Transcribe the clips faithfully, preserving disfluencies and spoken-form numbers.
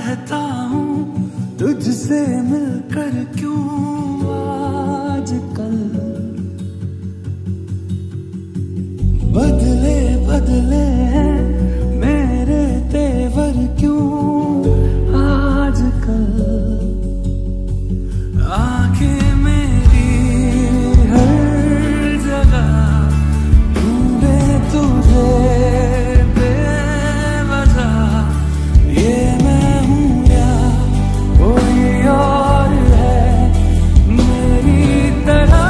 कहता हूँ तुझसे मिलकर क्यों आजकल बदले बदले हैं मेरे तेवर क्यों आजकल। आंखें मेरी हर जगह ढूंढे तुझे बेवजह, ये मैं हूँ या कोई और है मेरी तरह।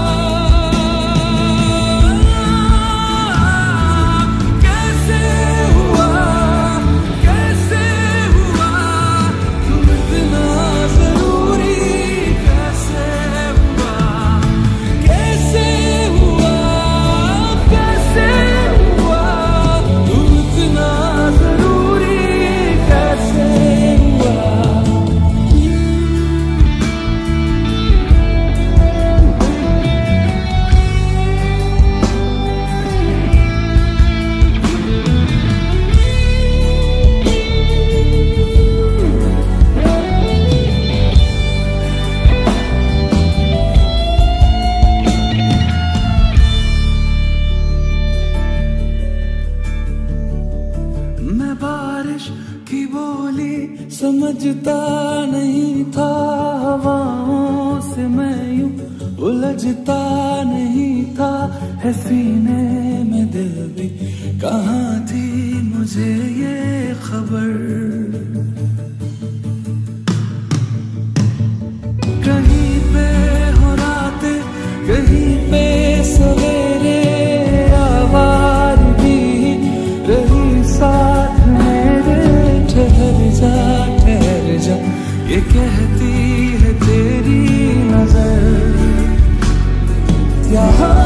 मैं बारिश की बोली समझता नहीं था, हवाओं से मैं यूं उलझता नहीं था। है सीने में दिल भी कहाँ थी मुझे ये खबर। कहीं पे हो रातें कहीं पे सवेरे, आवाज़ भी रही साथ मेरे। ठहर जा ठहर जा ये कहती है तेरी नजर। यहाँ